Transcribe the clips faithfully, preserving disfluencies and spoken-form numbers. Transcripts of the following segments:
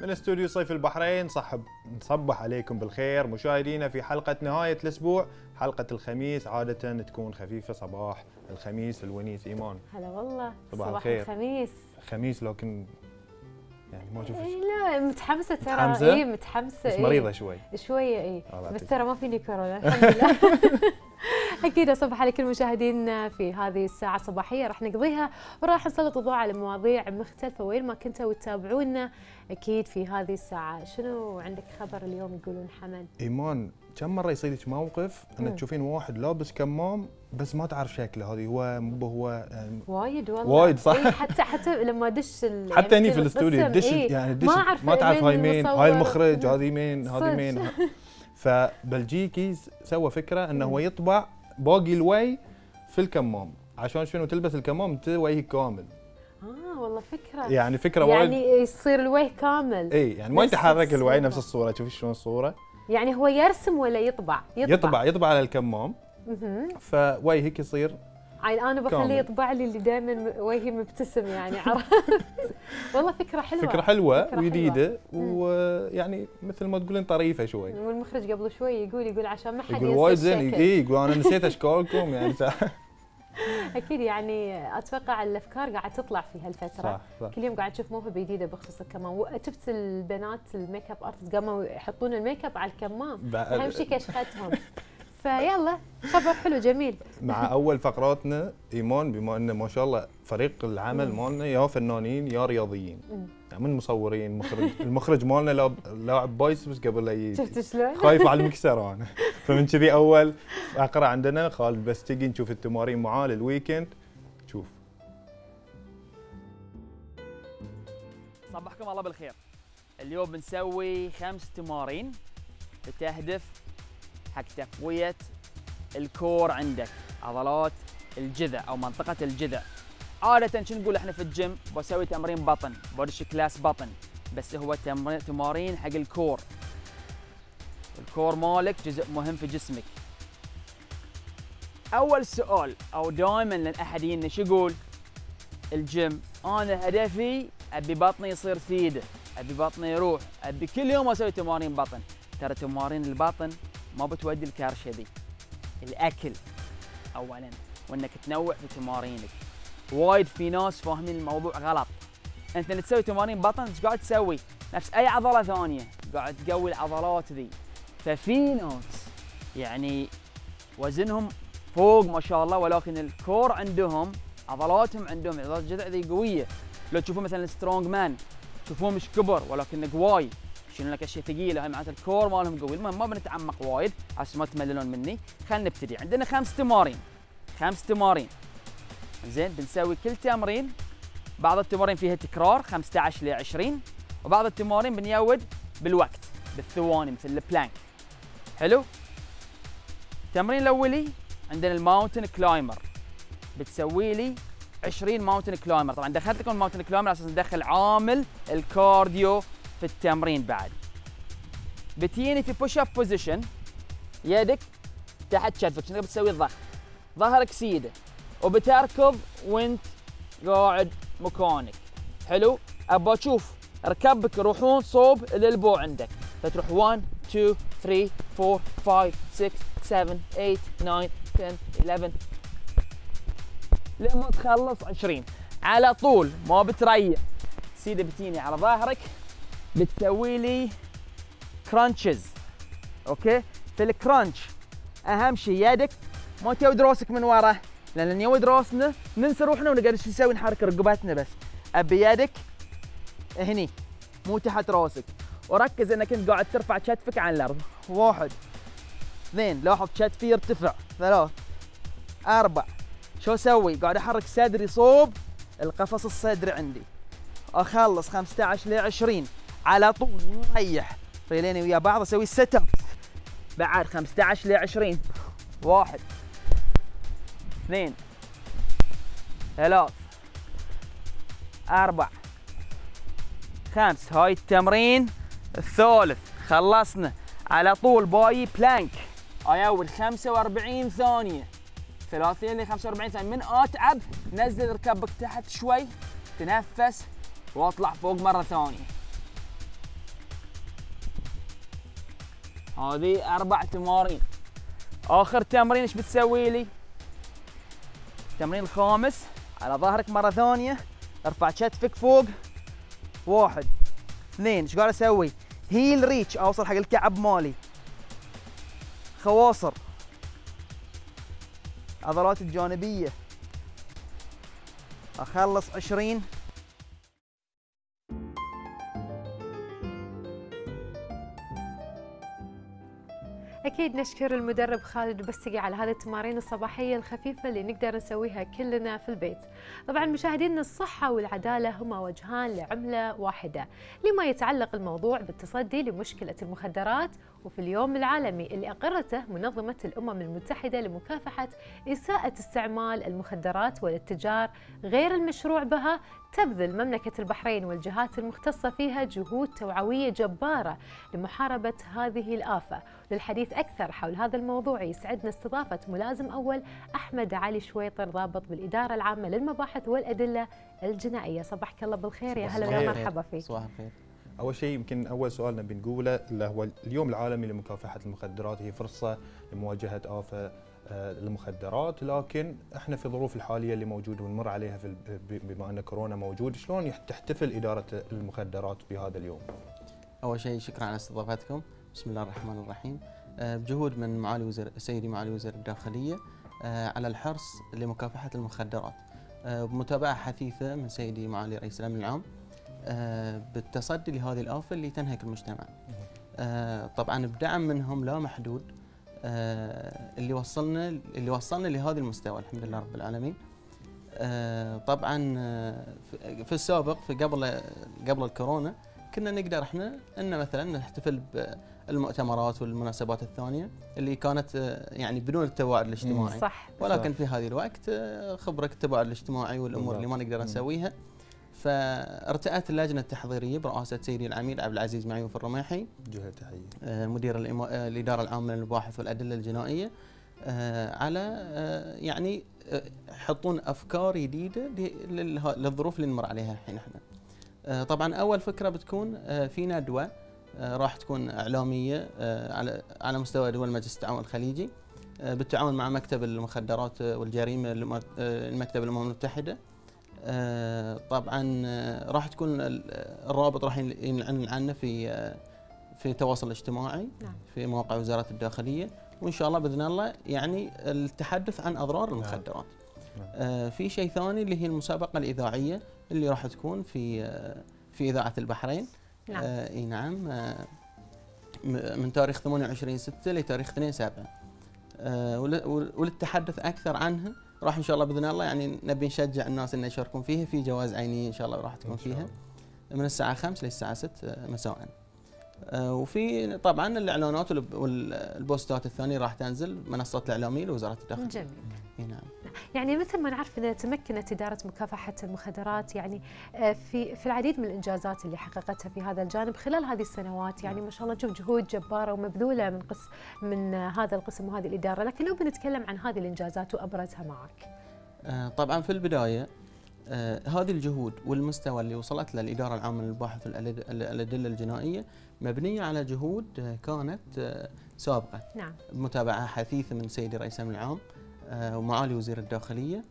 من استوديو صيف البحرين صحب نصبح عليكم بالخير مشاهدينا في حلقة نهاية الأسبوع. حلقة الخميس عادة تكون خفيفة، صباح الخميس الونيس إيمان. هلا والله صباح صباح الخير. الخميس. خميس لكن يعني ما اشوف إيه لا متحمسة ترى. متحمسة؟ اي متحمسة بس إيه. مريضة شوي شوية اي الله بس يعطيك. ترى ما فيني كورونا الحمد لله. اكيد اصبح على كل مشاهدينا في هذه الساعة الصباحية راح نقضيها وراح نسلط الضوء على مواضيع مختلفة وين ما كنتوا تتابعونا اكيد في هذه الساعة. شنو عندك خبر اليوم يقولون حمد؟ إيمان كم مرة يصيدك موقف أن مم. تشوفين واحد لابس كمام بس ما تعرف شكله، هذه هو مو هو يعني وايد والله وايد صح. إيه حتى حتى لما ادش ال- حتى هني يعني في الاستوديو القسم، تدش إيه يعني تدش ما أعرف ما تعرف هاي من مين، المصور. هاي المخرج، هذه مين، هذه صدق. مين. فبلجيكي سوى فكره انه هو يطبع باقي الوي في الكمام عشان شنو تلبس الكمام انت وجهك كامل. اه والله فكرة يعني فكره وايد يعني يصير الوجه كامل. اي يعني ما نفس يتحرك الوعي الصورة. نفس الصوره. شوفي شلون الصوره يعني هو يرسم ولا يطبع؟ يطبع يطبع على الكمام مهم. فوجهك يصير عاد انا بخليه كامل. يطبع لي اللي دائما وجهي مبتسم يعني عرفت. والله فكره حلوه فكره حلوه فكرة وجديده مم. ويعني مثل ما تقولين طريفه شوي. والمخرج قبل شوي يقول يقول عشان ما حد يقول ينسى وايد زين، الشكل. اي يقول انا نسيت اشكالكم يعني صح اكيد يعني اتوقع الافكار قاعد تطلع في هالفتره. صح, صح. كل يوم قاعد تشوف موهبه جديده بخصوص الكمام. وشفت البنات الميك اب ارتست قاموا يحطون الميك اب على الكمام بعد- اهم شيء كشختهم. فيلا خبر حلو جميل. مع اول فقراتنا ايمان، بما انه ما شاء الله فريق العمل مالنا يا فنانين يا رياضيين، مم. يعني من مصورين، مخرج المخرج مالنا لاعب لاعب بايسبس قبل لا يجي، شفت شلون؟ خايف على المكسر انا. فمن كذي اول فقره عندنا خالد بس تجي نشوف التمارين معاه للويكند. شوف صبحكم الله بالخير. اليوم بنسوي خمس تمارين بتهدف حق تقوية الكور عندك، عضلات الجذع أو منطقة الجذع. عادة شو نقول احنا في الجيم؟ بسوي تمرين بطن، بودش كلاس بطن، بس هو تمر- تمارين حق الكور. الكور مالك جزء مهم في جسمك. أول سؤال أو دائما لأن أحد يجينا شو يقول؟ الجيم أنا هدفي أبي بطني يصير ثيده، أبي بطني يروح، أبي كل يوم أسوي تمارين بطن. ترى تمارين البطن ما بتودي الكرشة ذي. الأكل أولاً وإنك تنوع في تمارينك. وايد في ناس فاهمين الموضوع غلط. أنت اللي تسوي تمارين بطن إيش قاعد تسوي؟ نفس أي عضلة ثانية قاعد تقوي العضلات ذي. ففي ناس يعني وزنهم فوق ما شاء الله ولكن الكور عندهم عضلاتهم عندهم عضلات الجذع ذي قويه. لو تشوفون مثلا السترونج مان تشوفون مش كبر ولكن قواي يشيلون لك اشياء ثقيله، هاي معناته الكور مالهم قوي. المهم ما بنتعمق وايد عشان ما تمللون مني. خلينا نبتدي. عندنا خمس تمارين خمس تمارين زين. بنسوي كل تمرين، بعض التمارين فيها تكرار خمسة عشر ل عشرين وبعض التمارين بنيود بالوقت بالثواني مثل البلانك. حلو. التمرين الاولي عندنا الماونتن كلايمر. بتسوي لي عشرين ماونتن كلايمر. طبعا دخلت لكم الماونتن كلايمر على اساس ندخل عامل الكارديو في التمرين بعد. بتجيني في بوش اب بوزيشن، يدك تحت كتفك شنو بتسوي الضغط، ظهرك سيده وبتركض وانت قاعد مكانك. حلو. ابى اشوف ركبك يروحون صوب الالبو عندك، فتروح واحد اثنين ثلاثة أربعة خمسة ستة سبعة ثمانية تسعة عشرة إحدى عشر لما تخلص عشرين على طول ما بتريح. سيده بتيني على ظهرك بتسوي لي كرانشز. اوكي. في الكرانش اهم شيء يدك ما تود راسك من ورا، لان يود راسنا ننسى روحنا ونقعد شو نسوي نحرك رقبتنا بس. ابي يدك هني مو تحت راسك. وركز انك انت قاعد ترفع كتفك عن الارض. واحد اثنين، لاحظ كتفي يرتفع. ثلاث اربع. شو اسوي؟ قاعد احرك صدري صوب القفص الصدري عندي. اخلص خمسة عشر ل عشرين على طول مريح. ريليني ويا بعض اسوي سيت اب بعد خمسة عشر ل عشرين. واحد اثنين ثلاث اربع خمس. هاي التمرين الثالث خلصنا على طول. باي بلانك. هاي اول خمسة وأربعين ثانية، ثلاثين ل خمسة وأربعين ثانية. من اتعب نزل ركبك تحت شوي، تنفس واطلع فوق مرة ثانية. هذه اربع تمارين. اخر تمرين ايش بتسوي لي؟ التمرين الخامس على ظهرك مره ثانيه، ارفع كتفك فوق، واحد اثنين. ايش قاعد اسوي؟ هيل ريتش، اوصل حق الكعب مالي، خواصر، عضلات الجانبيه، اخلص عشرين. أكيد نشكر المدرب خالد البستقي على هذه التمارين الصباحية الخفيفة اللي نقدر نسويها كلنا في البيت. طبعا مشاهدينا، الصحة والعدالة هما وجهان لعملة واحدة لما يتعلق الموضوع بالتصدي لمشكلة المخدرات. وفي اليوم العالمي اللي أقرته منظمة الأمم المتحدة لمكافحة إساءة استعمال المخدرات والاتجار غير المشروع بها، تبذل مملكة البحرين والجهات المختصة فيها جهود توعوية جبارة لمحاربة هذه الآفة. للحديث أكثر حول هذا الموضوع يسعدنا استضافة ملازم أول أحمد علي شويطر، ضابط بالإدارة العامة للمباحث والأدلة الجنائية. صباحك الله بالخير، يا هلا ومرحبا فيك. صباح الخير. أول شيء يمكن أول سؤالنا بنقوله اللي هو اليوم العالمي لمكافحة المخدرات، هي فرصة لمواجهة آفة المخدرات، لكن احنا في الظروف الحاليه اللي موجوده ونمر عليها في بما ان كورونا موجود، شلون تحتفل اداره المخدرات بهذا اليوم؟ اول شيء شكرا على استضافتكم. بسم الله الرحمن الرحيم. بجهود من معالي وزير سيدي معالي وزير الداخليه على الحرص لمكافحه المخدرات، بمتابعه حثيثه من سيدي معالي رئيس الامن العام بالتصدي لهذه الآفة اللي تنهك المجتمع. طبعا بدعم منهم لا محدود اللي وصلنا اللي وصلنا لهذا المستوى، الحمد لله رب العالمين. طبعا في السابق، في قبل قبل الكورونا، كنا نقدر احنا ان مثلا نحتفل بالمؤتمرات والمناسبات الثانيه اللي كانت يعني بدون التباعد الاجتماعي. صح. ولكن في هذه الوقت خبرك التباعد الاجتماعي والامور اللي ما نقدر نسويها، فارتأت اللجنة التحضيرية برئاسة سيدي العميد عبد العزيز معيوف الرميحي، جهة تحية، مدير الإدارة العامة للمباحث والأدلة الجنائية، على يعني يحطون أفكار جديدة للظروف اللي نمر عليها الحين احنا. طبعا أول فكرة بتكون في ندوة راح تكون إعلامية على على مستوى دول مجلس التعاون الخليجي بالتعاون مع مكتب المخدرات والجريمة المكتب الأمم المتحدة. آه طبعا آه راح تكون الرابط راح ينعلن عنه في آه في التواصل الاجتماعي. نعم. في مواقع وزارة الداخلية، وإن شاء الله بإذن الله يعني التحدث عن أضرار المخدرات. نعم. آه في شيء ثاني اللي هي المسابقة الإذاعية اللي راح تكون في آه في إذاعة البحرين. نعم. آه اي نعم. آه من تاريخ ثمانية وعشرين ستة لتاريخ اثنين سبعة، آه وللتحدث أكثر عنها راح ان شاء الله باذن الله يعني نبي نشجع الناس ان يشاركون فيها في جوائز عينيه ان شاء الله راح تكون فيها من الساعه خمسة للساعه ستة مساء. وفي طبعا الاعلانات والبوستات الثانيه راح تنزل منصات الاعلاميه لوزاره الداخليه. جميل. نعم. يعني مثل ما نعرف ان تمكنت اداره مكافحه المخدرات يعني في في العديد من الانجازات اللي حققتها في هذا الجانب خلال هذه السنوات، يعني ما شاء الله نشوف جهود جباره ومبذوله من قسم من هذا القسم وهذه الاداره، لكن لو بنتكلم عن هذه الانجازات وابرزها معك. آه طبعا في البدايه آه هذه الجهود والمستوى اللي وصلت له الاداره العامه للمباحث والادله الجنائيه مبنيه على جهود آه كانت آه سابقه. نعم. بمتابعه حثيثه من سيدي رئيس الامن العام آه ومعالي وزير الداخليه.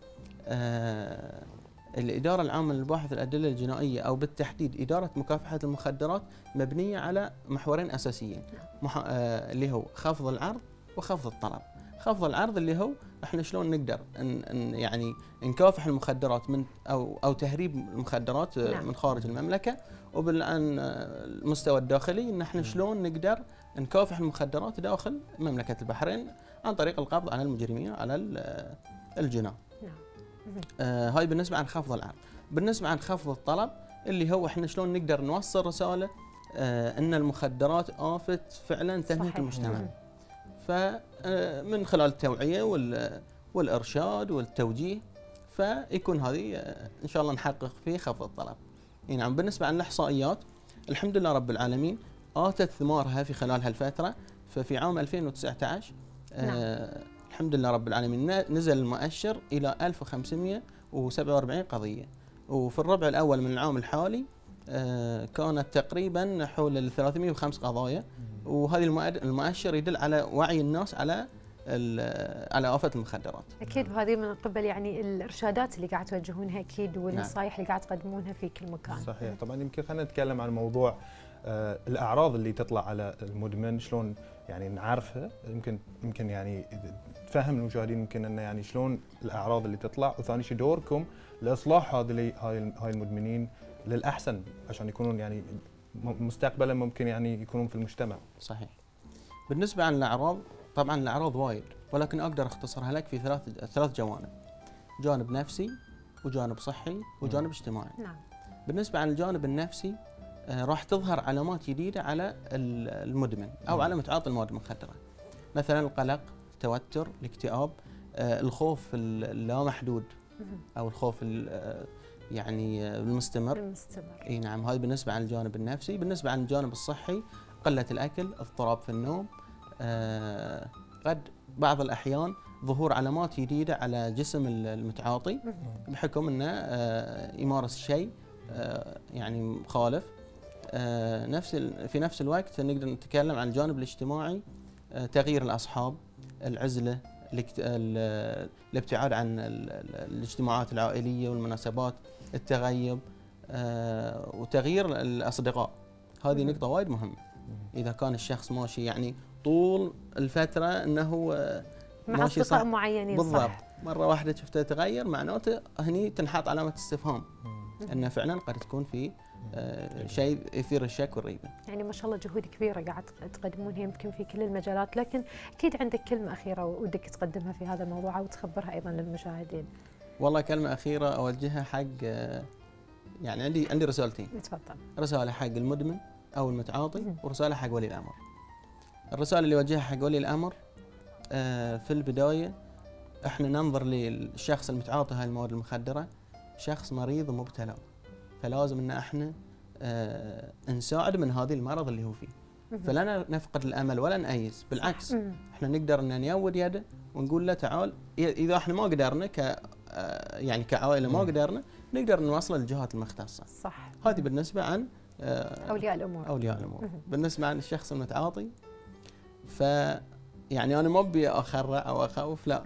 آه الاداره العامه للمباحث والادله الجنائيه او بالتحديد اداره مكافحه المخدرات مبنيه على محورين اساسيين. نعم. آه اللي هو خفض العرض وخفض الطلب. خفض العرض اللي هو احنا شلون نقدر ان, إن يعني نكافح المخدرات من او او تهريب المخدرات. نعم. من خارج المملكه، وبالعن المستوى الداخلي ان احنا شلون نقدر نكافح المخدرات داخل مملكه البحرين عن طريق القبض على المجرمين على الجناة. نعم. آه هاي بالنسبه عن خفض العرض. بالنسبه عن خفض الطلب اللي هو احنا شلون نقدر نوصل رساله آه ان المخدرات آفة فعلا تنهك المجتمع. فمن خلال التوعية والإرشاد والتوجيه فيكون هذه إن شاء الله نحقق فيه خفض الطلب. نعم. بالنسبة عن الإحصائيات الحمد لله رب العالمين آتت ثمارها في خلال هالفترة. ففي عام ألفين وتسعة عشر نعم. آه الحمد لله رب العالمين نزل المؤشر إلى ألف وخمسمئة وسبعة وأربعين قضية، وفي الربع الأول من العام الحالي آه كانت تقريبا حول ثلاثمئة وخمس قضايا وهذه المؤشر يدل على وعي الناس على على آفة المخدرات. اكيد، وهذه من قبل يعني الارشادات اللي قاعد توجهونها اكيد، والنصائح اللي قاعد تقدمونها في كل مكان. صحيح. طبعا يمكن خلينا نتكلم عن موضوع آه الاعراض اللي تطلع على المدمن، شلون يعني نعرفها، يمكن يمكن يعني تفهم المشاهدين يمكن انه يعني شلون الاعراض اللي تطلع، وثاني شيء دوركم لاصلاح هذه هاي هاي المدمنين للاحسن عشان يكونون يعني مستقبلا ممكن يعني يكونون في المجتمع. صحيح. بالنسبه عن الاعراض، طبعا الاعراض وايد، ولكن اقدر اختصرها لك في ثلاث ثلاث جوانب: جانب نفسي وجانب صحي وجانب اجتماعي. نعم. بالنسبه عن الجانب النفسي آه راح تظهر علامات جديده على المدمن او مم. على متعاطي المواد المخدره، مثلا القلق، التوتر، الاكتئاب، آه الخوف اللامحدود او الخوف يعني المستمر. المستمر. اي نعم، هذا بالنسبه عن الجانب النفسي. بالنسبه عن الجانب الصحي، قله الاكل، اضطراب في النوم، آه قد بعض الأحيان ظهور علامات جديدة على جسم المتعاطي بحكم أنه آه يمارس شيء آه يعني مخالف. آه نفس في نفس الوقت نقدر نتكلم عن الجانب الاجتماعي، آه تغيير الأصحاب، العزلة، الابتعاد عن الاجتماعات العائلية والمناسبات، التغيب، آه وتغيير الأصدقاء. هذه نقطة وايد مهمة. إذا كان الشخص ماشي يعني طول الفترة انه مع اصدقاء معينين، بالضبط، صح، مرة واحدة شفته يتغير، معناته هني تنحط علامة استفهام انه فعلا قد تكون في آه شيء يثير الشك والريبة. يعني ما شاء الله جهود كبيرة قاعد تقدمونها يمكن في كل المجالات، لكن اكيد عندك كلمة أخيرة ودك تقدمها في هذا الموضوع او تخبرها ايضا للمشاهدين. والله كلمة أخيرة أوجهها حق آه يعني عندي عندي رسالتين. تفضل. رسالة حق المدمن او المتعاطي، ورسالة حق ولي الأمر. الرسالة اللي وجهها حق ولي الأمر، آه في البداية احنا ننظر للشخص المتعاطي هاي المواد المخدرة شخص مريض ومبتلى، فلازم ان احنا آه نساعد من هذه المرض اللي هو فيه، فلا نفقد الامل ولا نأيس، بالعكس احنا نقدر ان نيود يده ونقول له تعال، اذا احنا ما قدرنا ك آه يعني كعائلة ما قدرنا، نقدر نوصله للجهات المختصة. صح. هذه بالنسبة عن آه اولياء الامور. اولياء الامور. بالنسبة عن الشخص المتعاطي، ف يعني انا ما ابي اخرع او اخوف، لا.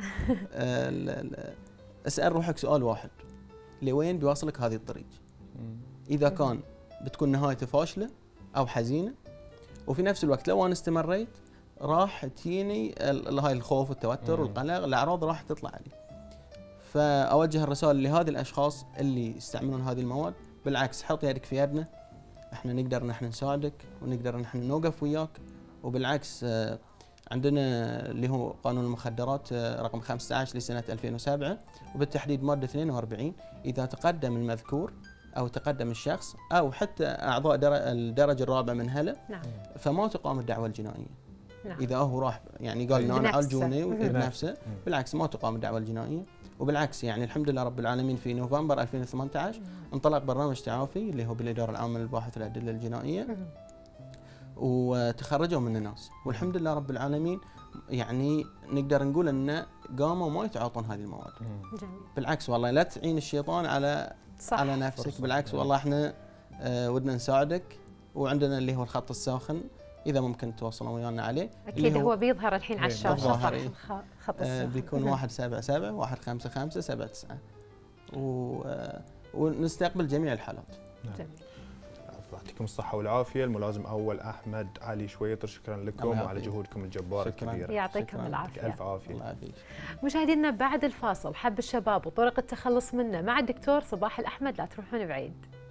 اسال روحك سؤال واحد: لوين بيوصلك هذه الطريق؟ اذا كان بتكون نهايته فاشله او حزينه، وفي نفس الوقت لو انا استمريت راح تجيني هاي الخوف والتوتر والقلق، الاعراض راح تطلع لي. فاوجه الرسائل لهذه الاشخاص اللي يستعملون هذه المواد: بالعكس، حط يدك في يدنا، احنا نقدر نحن نساعدك ونقدر نحن نوقف وياك. وبالعكس عندنا اللي هو قانون المخدرات رقم خمسة عشر لسنة ألفين وسبعة، وبالتحديد مادة اثنين وأربعين، إذا تقدم المذكور أو تقدم الشخص أو حتى أعضاء الدرجة الرابعة من هلا، نعم، فما تقام الدعوة الجنائية. نعم. إذا هو راح يعني قال أنا عالجوني بنفسه، بالعكس ما تقام الدعوة الجنائية. وبالعكس يعني الحمد لله رب العالمين في نوفمبر ألفين وثمانية عشر انطلق برنامج تعافي اللي هو بالإدارة العامة للباحث والأدلة الجنائية، وتخرجوا من الناس، والحمد لله رب العالمين يعني نقدر نقول ان قاموا ما يتعاطون هذه المواد. جميل. بالعكس والله لا تعين الشيطان على صح. على نفسك، بالعكس والله احنا آه ودنا نساعدك، وعندنا اللي هو الخط الساخن اذا ممكن تتواصلون ويانا عليه. اكيد هو, هو بيظهر الحين على الشاشه، صح، الخط الساخن. آه بيكون واحد سبعة سبعة واحد خمسة خمسة سبعة تسعة، و آه ونستقبل جميع الحالات. جميل. يعطيكم الصحة والعافية. الملازم أول أحمد علي شويطر، شكرا لكم وعلى جهودكم الجبارة الكبيرة. يعطيكم العافية. ألف عافية. مشاهدينا بعد الفاصل حب الشباب وطرق التخلص منه مع الدكتور صباح الأحمد، لا تروحون بعيد.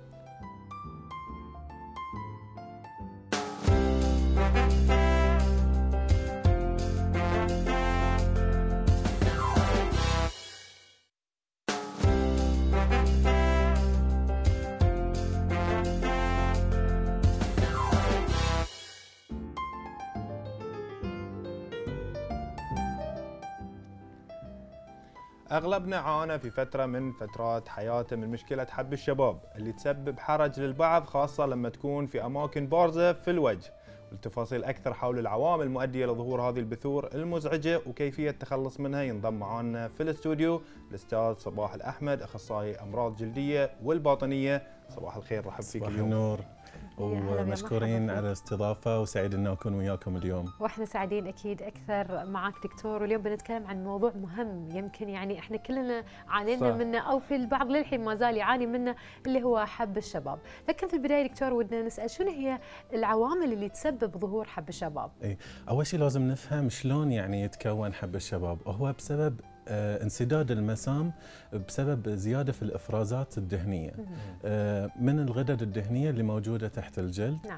أغلبنا عانى في فترة من فترات حياته من مشكلة حب الشباب اللي تسبب حرج للبعض، خاصة لما تكون في أماكن بارزة في الوجه. والتفاصيل أكثر حول العوامل المؤدية لظهور هذه البثور المزعجة وكيفية التخلص منها ينضم معنا في الاستوديو الأستاذ صباح الأحمد، أخصائي أمراض جلدية والباطنية. صباح الخير، رحب فيك اليوم. النور. ومشكورين على الاستضافه وسعيد ان اكون وياكم اليوم. واحنا سعيدين اكيد اكثر معك دكتور، واليوم بنتكلم عن موضوع مهم يمكن يعني احنا كلنا عانينا منه او في البعض للحين ما زال يعاني منه اللي هو حب الشباب، لكن في البدايه دكتور ودنا نسال شنو هي العوامل اللي تسبب ظهور حب الشباب؟ اي اول شيء لازم نفهم شلون يعني يتكون حب الشباب، هو بسبب آه انسداد المسام بسبب زياده في الافرازات الدهنيه آه من الغدد الدهنيه اللي موجوده تحت الجلد. نعم.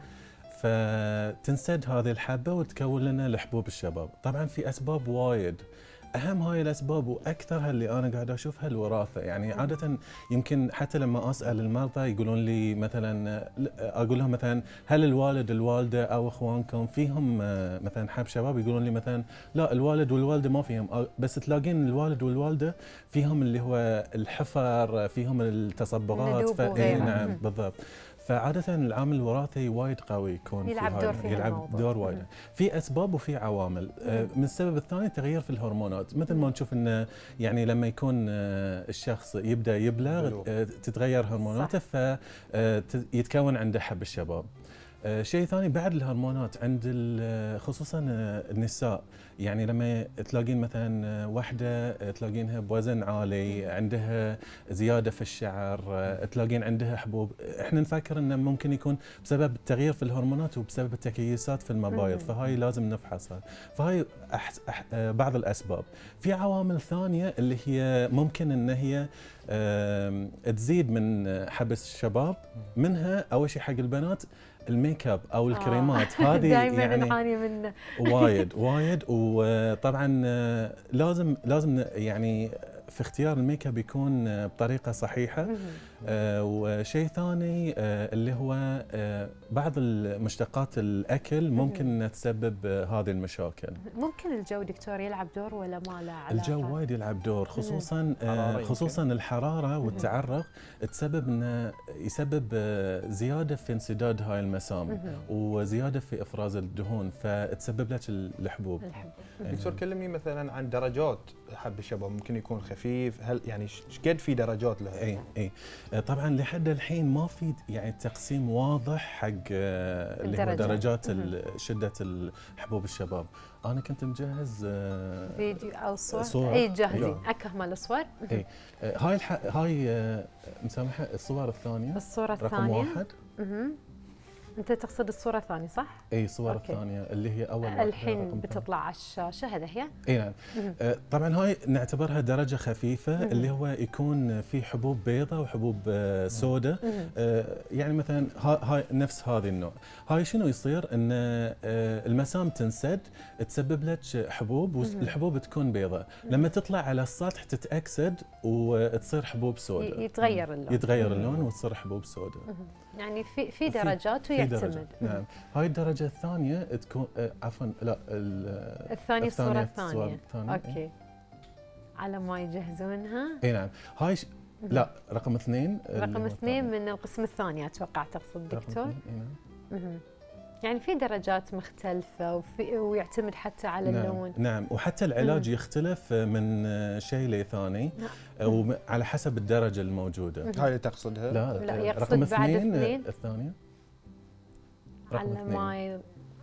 فتنسد هذه الحبه وتكون لنا الحبوب الشباب. طبعا في اسباب وايد، اهم هاي الاسباب واكثرها اللي انا قاعد اشوفها الوراثه، يعني عاده يمكن حتى لما اسال المرضى يقولون لي مثلا، اقول لهم مثلا هل الوالد الوالده او اخوانكم فيهم مثلا حب شباب؟ يقولون لي مثلا لا الوالد والوالده ما فيهم، بس تلاقين الوالد والوالده فيهم اللي هو الحفر، فيهم التصبغات. ف... نعم بالضبط. فعادة العامل الوراثي وايد قوي يكون يلعب دور في يلعب دور وايد. في اسباب وفي عوامل. مم. من السبب الثاني تغيير في الهرمونات، مثل ما نشوف انه يعني لما يكون الشخص يبدا يبلغ تتغير هرموناته فيتكون عنده حب الشباب. شيء ثاني بعد الهرمونات عند خصوصا النساء، يعني لما تلاقين مثلا واحده تلاقينها بوزن عالي، عندها زياده في الشعر، تلاقين عندها حبوب، احنا نفكر انه ممكن يكون بسبب التغيير في الهرمونات وبسبب التكيسات في المبايض، فهاي لازم نفحصها. فهاي أح أح بعض الاسباب. في عوامل ثانيه اللي هي ممكن ان هي تزيد من حبس الشباب، منها اول شيء حق البنات الميك اب او الكريمات. آه. هذه دائما يعني نعاني منه وايد وايد. وطبعا لازم لازم يعني في اختيار الميك اب يكون بطريقه صحيحه. آه وشيء ثاني آه اللي هو آه بعض المشتقات الاكل ممكن انها تسبب آه هذه المشاكل. ممكن الجو دكتور يلعب دور ولا ما له علاقه؟ الجو وايد يلعب دور، خصوصا آه خصوصا الحراره والتعرق تسبب انه يسبب آه زياده في انسداد هاي المسام وزياده في افراز الدهون، فتسبب لك الحبوب. دكتور كلمني مثلا عن درجات حب الشباب، ممكن يكون خفيف، هل يعني ايش قد في درجات له؟ اي اي طبعا لحد الحين ما في يعني تقسيم واضح حق اللي هو درجات شده الحبوب الشباب. انا كنت مجهز فيديو او صور, صور. اي جاهزين اكمل الصور. اي هاي الح... هاي مسامحه الصور الثانيه، الصوره الثانيه رقم واحد. اها انت تقصد الصوره الثانيه صح؟ اي الصوره أوكي. الثانيه اللي هي اول الحين بتطلع على الشاشه، هذا هي؟ اي نعم. آه طبعا هاي نعتبرها درجه خفيفه، مم. اللي هو يكون في حبوب بيضاء وحبوب آه سوداء. آه يعني مثلا هاي نفس هذه النوع. هاي شنو يصير؟ ان آه المسام تنسد تسبب لك حبوب، والحبوب تكون بيضاء، لما تطلع على السطح تتاكسد وتصير حبوب سوداء، يتغير اللون يتغير اللون وتصير حبوب سوداء. يعني في في درجات ويعتمد. نعم. هاي الدرجه الثانيه تكون آه عفوا لا الثانيه الصوره الثانيه. اوكي إيه؟ على ما يجهزونها. اي نعم. هاي ش... لا رقم اثنين. رقم اثنين من القسم الثاني اتوقع تقصد دكتور. اي نعم. يعني في درجات مختلفة وفي ويعتمد حتى على نعم اللون. نعم، وحتى العلاج مم. يختلف من شيء لثاني وعلى حسب الدرجة الموجودة. هاي اللي تقصدها؟ لا, لا يقصد رقم بعد اثنين, اثنين الثانية رقم على ما ي...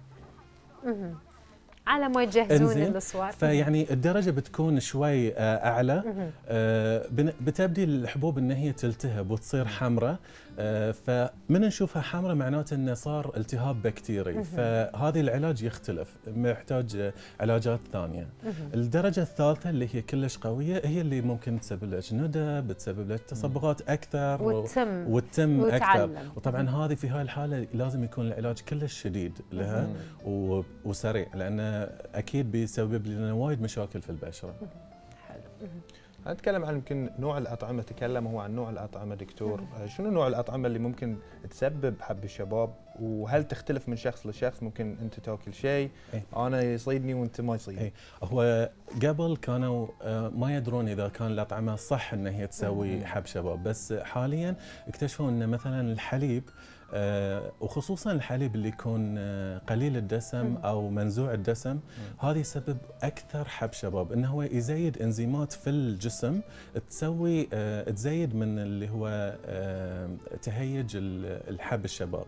على ما يجهزون الصور. فيعني الدرجه بتكون شوي اعلى، بتبدي الحبوب ان هي تلتهب وتصير حمراء، فمن نشوفها حمراء معناته انه صار التهاب بكتيري، فهذه العلاج يختلف، محتاج علاجات ثانيه. الدرجه الثالثه اللي هي كلش قويه هي اللي ممكن تسبب لك ندى، بتسبب لك تصبغات اكثر والتم والتم اكثر، وطبعا هذه في هاي الحاله لازم يكون العلاج كلش شديد لها وسريع، لانه اكيد بيسبب لنا وايد مشاكل في البشره. حلو. نتكلم عن يمكن نوع الاطعمه، تكلم هو عن نوع الاطعمه دكتور، شنو نوع الاطعمه اللي ممكن تسبب حب الشباب، وهل تختلف من شخص لشخص؟ ممكن انت تاكل شيء ايه؟ انا يصيدني وانت ما يصيدني. ايه. هو قبل كانوا ما يدرون اذا كان الاطعمه صح ان هي تسوي حب شباب، بس حاليا اكتشفوا ان مثلا الحليب آه وخصوصا الحليب اللي يكون آه قليل الدسم مم. او منزوع الدسم، مم. هذا يسبب اكثر حب شباب، انه هو يزيد انزيمات في الجسم تسوي آه تزيد من اللي هو آه تهيج الحب الشباب.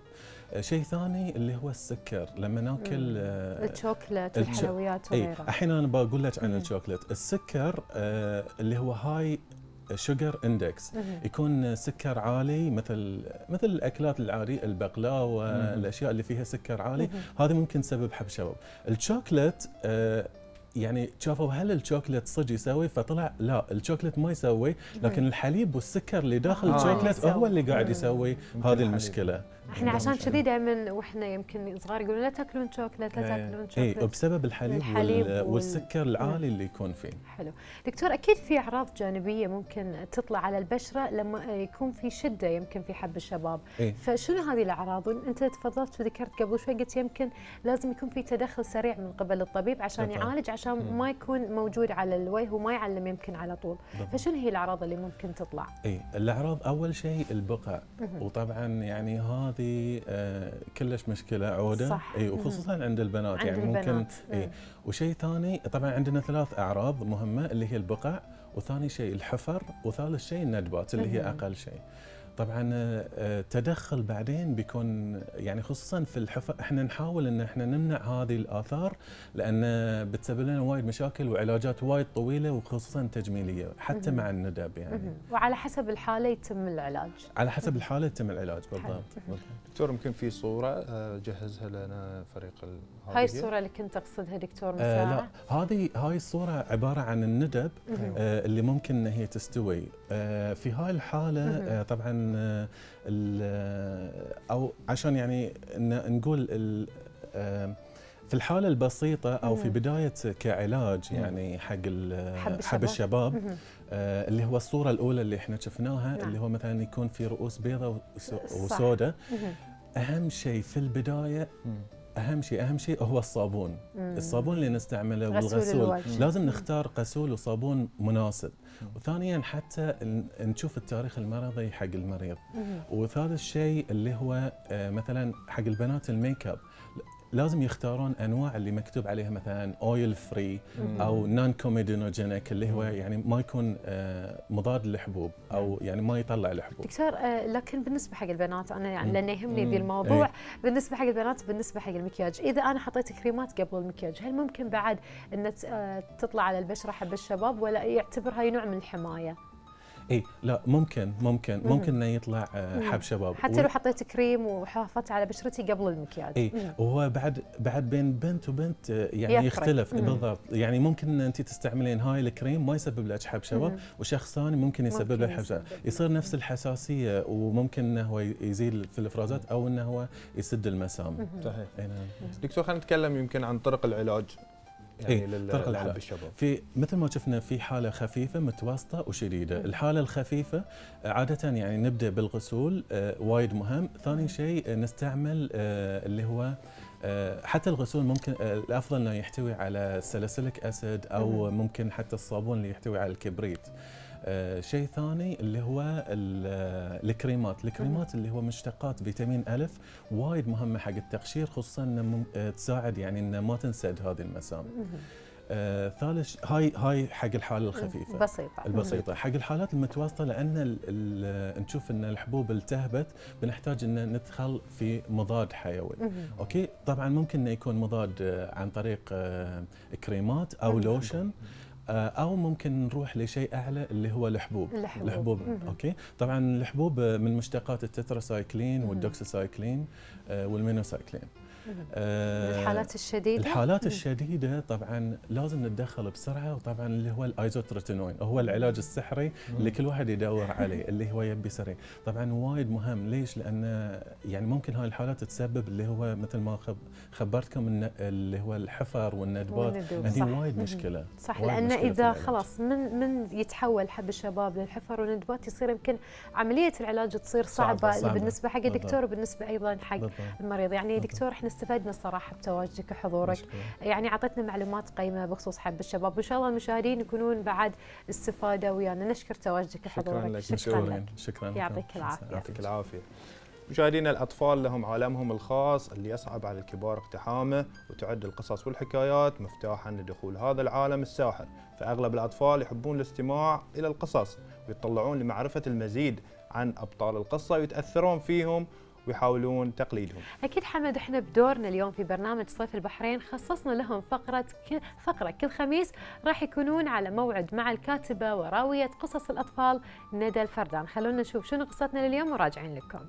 شيء ثاني اللي هو السكر لما ناكل آه الشوكولات والحلويات وغيرها. الحين انا بقول لك عن الشوكولات. السكر آه اللي هو هاي شوجر اندكس يكون سكر عالي، مثل مثل الاكلات العاديه البقلاوه، الاشياء اللي فيها سكر عالي، هذه ممكن تسبب حب شباب. الشوكولات آه يعني شافوا هل الشوكولات صدق يسوي، فطلع لا الشوكولات ما يسوي، لكن الحليب والسكر اللي داخل آه الشوكولات هو اللي قاعد يسوي هذه المشكله. احنا عشان كذي دائما واحنا يمكن صغار يقولون لا تاكلون شوكولات، لا تاكلون شوكولات. اي بسبب الحليب, الحليب وال... والسكر العالي اللي يكون فيه. حلو. دكتور اكيد في اعراض جانبيه ممكن تطلع على البشره لما يكون في شده يمكن في حب الشباب. إيه؟ فشنو هذه الاعراض؟ وانت تفضلت وذكرت قبل شوي قلت يمكن لازم يكون في تدخل سريع من قبل الطبيب عشان بالضبط. يعالج عشان مم. ما يكون موجود على الوجه وما يعلم يمكن على طول. بالضبط. فشنو هي الاعراض اللي ممكن تطلع؟ اي الاعراض اول شيء البقع، وطبعا يعني هذه آه كلش مشكله عوده. صح. اي وخصوصا عند البنات عند يعني البنات. ممكن اي. وشيء ثاني طبعا عندنا ثلاث اعراض مهمه اللي هي البقع، وثاني شيء الحفر، وثالث شيء الندبات اللي هي اقل شيء. طبعا التدخل بعدين بيكون يعني خصوصا في الحفر احنا نحاول ان احنا نمنع هذه الاثار، لان بتسبب لنا وايد مشاكل وعلاجات وايد طويله وخصوصا تجميليه حتى مع الندب يعني. وعلى حسب الحاله يتم العلاج. على حسب الحاله يتم العلاج بالضبط. دكتور يمكن في صوره جهزها لنا فريق هاي الصوره اللي كنت اقصدها دكتور مساعة؟ آه لا هذه هاي الصوره عباره عن الندب آه اللي ممكن ان هي تستوي. آه في هاي الحاله آه طبعا آه او عشان يعني نقول في الحاله البسيطه او في بدايه كعلاج يعني حق حب الشباب آه اللي هو الصوره الاولى اللي احنا شفناها. نعم. اللي هو مثلا يكون في رؤوس بيضاء وسوداء. اهم شيء في البدايه اهم شيء اهم شيء هو الصابون. مم. الصابون اللي نستعمله والغسول لازم نختار غسول وصابون مناسب. مم. وثانيا حتى نشوف التاريخ المرضي حق المريض. مم. وثالث شيء اللي هو مثلا حق البنات الميك اب لازم يختارون انواع اللي مكتوب عليها مثلا اويل فري او نون كوميدينوجينيك اللي هو يعني ما يكون مضاد للحبوب او يعني ما يطلع الحبوب. دكتور لكن بالنسبه حق البنات انا يعني لان يهمني ذي الموضوع. ايه. بالنسبه حق البنات بالنسبه حق المكياج، اذا انا حطيت كريمات قبل المكياج هل ممكن بعد ان تطلع على البشره حب الشباب ولا يعتبر هاي نوع من الحمايه؟ اي لا ممكن ممكن ممكن انه يطلع حب شباب حتى لو حطيت كريم وحافظت على بشرتي قبل المكياج. اي وهو بعد بعد بين بنت وبنت يعني يفرق. يختلف. مم. بالضبط. يعني ممكن انت تستعملين هاي الكريم ما يسبب لك حب شباب، وشخص ثاني ممكن يسبب له حب شباب، يصير نفس الحساسيه وممكن انه هو يزيل في الافرازات او انه هو يسد المسام. صحيح. دكتور خلينا نتكلم يمكن عن طرق العلاج. يعني إيه طرق العلاج. في مثل ما شفنا في حاله خفيفه متوسطه وشديده. مم. الحاله الخفيفه عاده يعني نبدا بالغسول آه وايد مهم. ثاني شيء نستعمل آه اللي هو آه حتى الغسول ممكن آه الافضل انه يحتوي على ساليسيليك اسيد او مم. ممكن حتى الصابون اللي يحتوي على الكبريت. آه شيء ثاني اللي هو الكريمات، الكريمات اللي هو مشتقات فيتامين ألف وايد مهمة حق التقشير، خصوصا انه آه تساعد يعني انه ما تنسد هذه المسام. آه ثالث هاي هاي حق الحاله الخفيفه بسيطه البسيطه. حق الحالات المتوسطه لان ال ال نشوف ان الحبوب التهبت بنحتاج ان ندخل في مضاد حيوي. اوكي طبعا ممكن انه يكون مضاد عن طريق آه كريمات او لوشن، او ممكن نروح لشيء اعلى اللي هو الحبوب. الحبوب, الحبوب. اوكي طبعا الحبوب من مشتقات التتراسايكلين والدوكساسايكلين والمينوسايكلين. آه الحالات الشديده الحالات مم. الشديده طبعا لازم نتدخل بسرعه، وطبعا اللي هو الايزوتريتينوين هو العلاج السحري مم. اللي كل واحد يدور عليه اللي هو يبي سريع. طبعا وايد مهم. ليش؟ لان يعني ممكن هاي الحالات تسبب اللي هو مثل ما خبرتكم اللي هو الحفر والندبات. هذه وايد مشكله. صح لان اذا خلاص من من يتحول حب الشباب للحفر والندبات يصير يمكن عمليه العلاج تصير صعبه, صعبة, صعبة. بالنسبه حق الدكتور وبالنسبه ايضا حق بالضبط. المريض. يعني بالضبط. دكتور احنا استفدنا الصراحه بتواجدك وحضورك. يعني اعطيتنا معلومات قيمه بخصوص حب الشباب، وان شاء الله المشاهدين يكونون بعد استفاده ويانا. نشكر تواجدك وحضورك. شكرا لك. شكرا, شكرا يعطيك العافيه. يعطيك العافيه. مشاهدينا الاطفال لهم عالمهم الخاص اللي يصعب على الكبار اقتحامه، وتعد القصص والحكايات مفتاحا لدخول هذا العالم الساحر. فاغلب الاطفال يحبون الاستماع الى القصص ويتطلعون لمعرفه المزيد عن ابطال القصه ويتاثرون فيهم ويحاولون تقليدهم. اكيد حمد، احنا بدورنا اليوم في برنامج صيف البحرين خصصنا لهم فقره كل فقره كل خميس راح يكونون على موعد مع الكاتبه وراويه قصص الاطفال ندى الفردان. خلونا نشوف شنو قصتنا لليوم وراجعين لكم.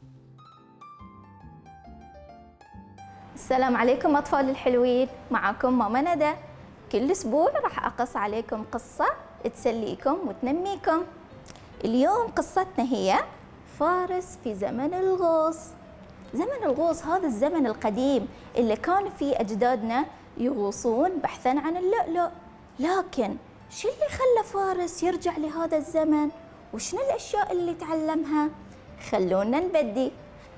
السلام عليكم أطفال الحلوين، معكم ماما ندى. كل أسبوع راح أقص عليكم قصة تسليكم وتنميكم. اليوم قصتنا هي فارس في زمن الغوص. زمن الغوص هذا الزمن القديم اللي كان فيه أجدادنا يغوصون بحثاً عن اللؤلؤ. لكن شو اللي خلى فارس يرجع لهذا الزمن؟ وشنو الأشياء اللي تعلمها؟ خلونا نبدي.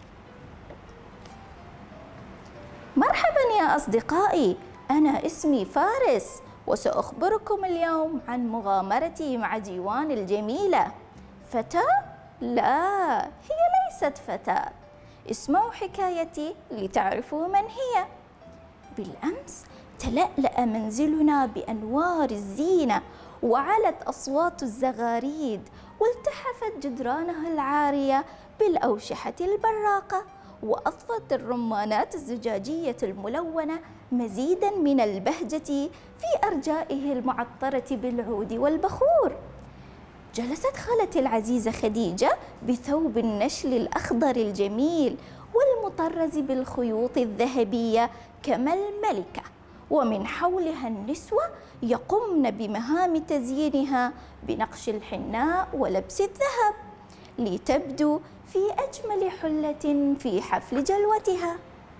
مرحبا يا أصدقائي، أنا اسمي فارس وسأخبركم اليوم عن مغامرتي مع ديوان الجميلة. فتاة؟ لا، هي ليست فتاة. اسمعوا حكايتي لتعرفوا من هي. بالأمس تلألأ منزلنا بأنوار الزينة وعلت أصوات الزغاريد والتحفت جدرانها العارية بالأوشحة البراقة، وأضفت الرمانات الزجاجية الملونة مزيداً من البهجة في أرجائه المعطرة بالعود والبخور. جلست خالتي العزيزة خديجة بثوب النشل الأخضر الجميل والمطرز بالخيوط الذهبية كما الملكة، ومن حولها النسوة يقمن بمهام تزيينها بنقش الحناء ولبس الذهب لتبدو في أجمل حلة في حفل جلوتها.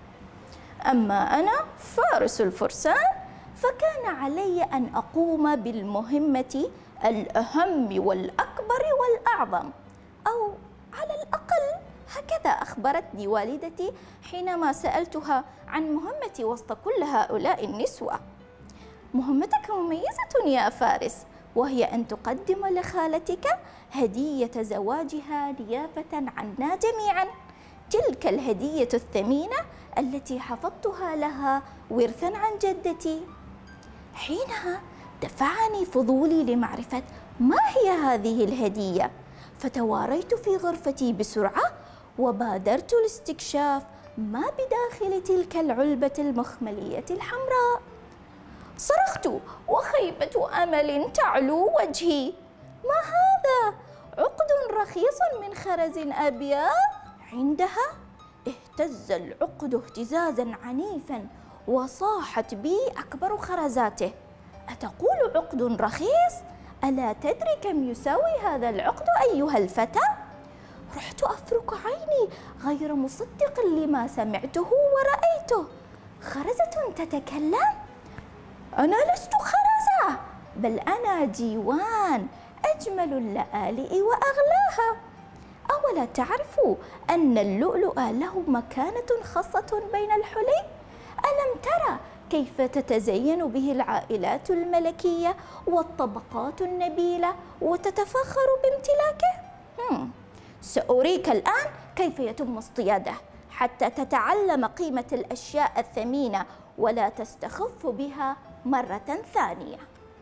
أما أنا فارس الفرسان فكان علي أن أقوم بالمهمة الأهم والأكبر والأعظم، أو على الأقل هكذا أخبرتني والدتي حينما سألتها عن مهمتي وسط كل هؤلاء النسوة. مهمتك مميزة يا فارس، وهي أن تقدم لخالتك هدية زواجها نيابة عنا جميعا. تلك الهدية الثمينة التي حفظتها لها ورثا عن جدتي. حينها دفعني فضولي لمعرفة ما هي هذه الهدية، فتواريت في غرفتي بسرعة وبادرت لاستكشاف ما بداخل تلك العلبة المخملية الحمراء. صرخت وخيبة أمل تعلو وجهي. ما هذا؟ عقد رخيص من خرز أبيض؟ عندها اهتز العقد اهتزازا عنيفا وصاحت بي أكبر خرزاته: أتقول عقد رخيص؟ ألا تدري كم يساوي هذا العقد أيها الفتى؟ رحت أفرك عيني غير مصدق لما سمعته ورأيته. خرزة تتكلم؟ أنا لست خرزة، بل أنا ديوان، أجمل اللآلئ وأغلاها. أولا تعرفوا أن اللؤلؤ له مكانة خاصة بين الحلي؟ ألم ترى كيف تتزين به العائلات الملكية والطبقات النبيلة وتتفاخر بامتلاكه؟ هم. سأريك الآن كيف يتم اصطياده حتى تتعلم قيمة الأشياء الثمينة ولا تستخف بها مرة ثانية.